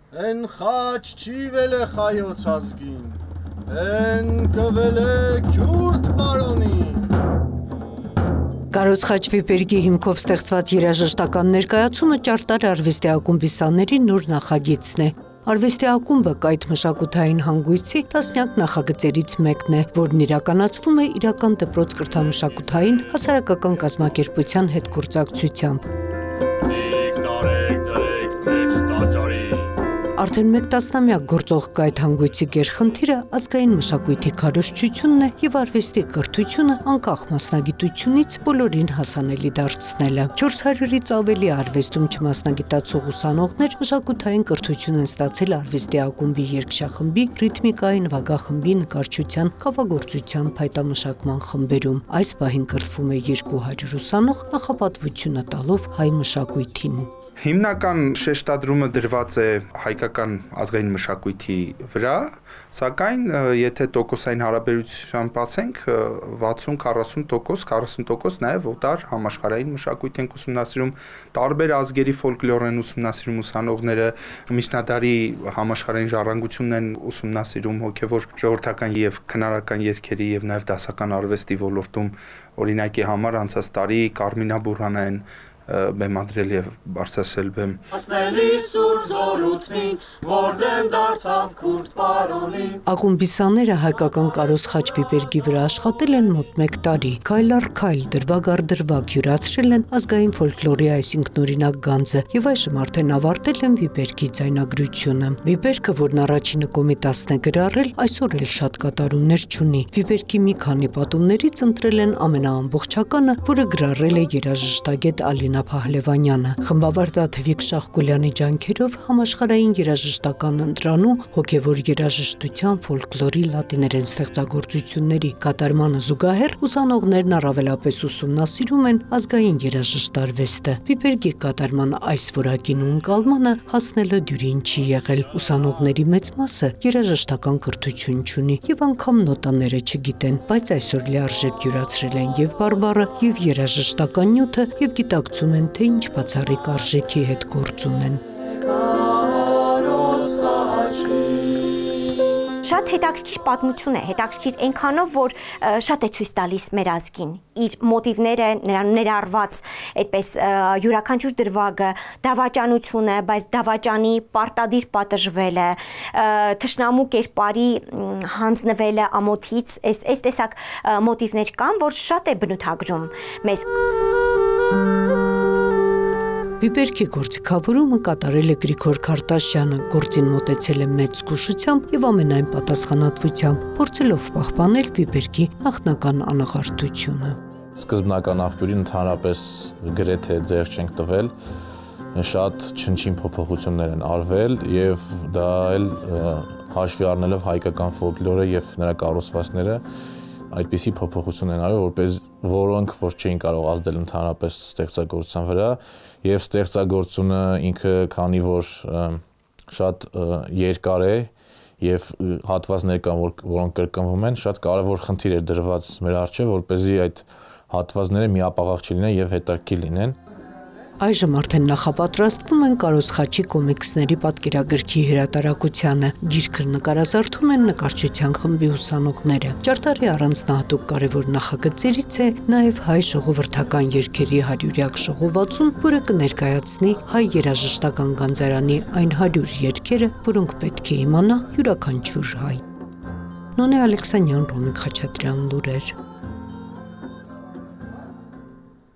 Են խաչ չի վելե խայոց ազգին, են կվելե քյուրդ բարոնին։ Կարոս Խաչ վիպերգի հիմքով ստեղծված երաժշտական ներկայացումը Ճարտար արվեստի ակումբի սաների նոր նախագիծն է։ Արվեստի ակումբը կայտ մշակութային հանգույցի տասնյակ նախագծերից մեկն է, որն իրականացվում է իրական դպրոց կրթամշակութային հասարակական կազմակերպության հետ գործակցությամբ։ Արդեն մեկ տասնամյակ գործող կայտ հանգույցի գերխնդիրը ազգային մշակույթի քարոզչությունն է և արվեստի կրթությունը անկախ մասնագիտությունից բոլորին հասանելի դարձնելը։ 400-ից ավելի արվեստում չմասնագիտացող ուսանողներ մշակութային կրթություն են ստացել արվեստի ակումբի երգչախմբի, ռիթմիկայի նվագախմբի, նկարչության, կավագործության, փայտամշակման խմբերում։ Այս պահին կրթվում է 200 ուսանող նախապատվությունը տալով հայ մշակույթին։ Հիմնական շեշտադրումը դրված է հայկական ազգային մշակույթի վրա, սակայն եթե տոկոսային հարաբերությամբ ասենք 60-40%, 40% նաև օտար համաշխարհային մշակույթ են ուսումնասիրում, տարբեր ազգերի ֆոլկլոր են ուսումնասիրում ուսանողները, միջնադարի համաշխարհային ժառանգությունն են ուսումնասիրում հոգևոր ժողովրդական եւ քնարական երգերի եւ նաև դասական արվեստի ոլորտում, օրինակի համար անցած տարի Կարմինա Բուրհանային բեմադրել եւ բարձրացել բեմ։ Ակումբի սաները հայկական Կարոս Խաչ վիպերգի վրա աշխատել են մոտ 1 տարի։ Քայլ առ քայլ, դրվագ առ դրվագ յուրացրել են ազգային ֆոլկլորի այսինքն օրինակ գանձը եւ այժմ արդեն ավարտել են վիպերգի ձայնագրությունը։ Վիպերգը, որն առաջինը Կոմիտասն է գրառել, այսօր էլ շատ կատարումներ չունի։ Վիպերգի մի քանի պատումներից ընտրել են ամենաամբողջականը, որը գրառել է երաժշտագետ Ալինա Փահլևանյանը։ Խմբավար Տաթևիկ Շախկուլյանի ջանքերով համաշխարհային երաժշտական ընտրանու հոգևոր երաժշտության ֆոլկլորի լատիներեն ստեղծագործությունների կատարմանը զուգահեռ ուսանողներն առավելապես ուսումնասիրում են ազգային երաժշտարվեստը։ Վիպերգի կատարման այս որակին ու ընկալմանը հասնելը դյուրին չի եղել։ Ուսանողների մեծ մասը երաժշտական կրթություն չունի եւ անգամ նոտաները չգիտեն, բայց այսօր լիարժեք յուրացրել են եւ բարբառը, եւ երաժշտական նյութը, եւ գիտակցում են, թե ինչ բացառիկ արժեքի հետ գործ ունեն։ Շատ հետաքրքիր պատմություն է, հետաքրքիր այնքանով, որ շատ է ցույց տալիս մեր ազգին, իր մոտիվները ներառված, այդպես յուրաքանչյուր դրվագը, դավաճանությունը, բայց դավաճանի պարտադիր պատժվելը, թշնամու կերպարի հանձնվելը ամոթից, այս տեսակ մոտիվներ կան, որ շատ է բնութագրում մեզ։ Վիպերգի գործիքավորումը կատարել է Գրիգոր Քարտաշյանը, գործին մոտեցել է մեծ զգուշությամբ եւ ամենայն պատասխանատվությամբ, փորձելով պահպանել վիպերգի նախնական անաղարտությունը։ Սկզբնական աղբյուրին ընդհանրապես գրեթե ձեռք չենք տվել, շատ չնչին փոփոխություններ են արվել եւ դա էլ հաշվի առնելով հայկական ֆոլկլորը եւ նրա կառուցվածքները այդպիսի փոփոխություն են արել, որոնք որ չէին կարող ազդել ընդհանրապես ստեղծագործության վրա եւ ստեղծագործությունը ինքը քանի որ շատ երկար է եւ հատվածներ կան, որոնք կրկնվում են, շատ կարեւոր խնդիր է դրված մեր առջեւ, որպեսզի այդ հատվածները միապաղաղ չլինեն եւ հետաքրքիր լինեն։ Այժմ արդեն նախապատրաստվում են Կարոս Խաչի կոմիքսների պատկերագրքի հրատարակությանը։ Գիրքը նկարազարդում են նկարչության խմբի ուսանողները։ Ճարտարի առանձնահատուկ կարևոր նախագծերից է նաև հայ ժողովրդական երգերի 100-յակ շողովածուն, որը կներկայացնի հայ երաժշտական գանձարանի այն 100 երգերը, որոնք պետք է իմանա յուրաքանչյուր հայ։ Նոնե Ալեքսանյան, Ռոմիկ Խաչատրյան, լուրեր։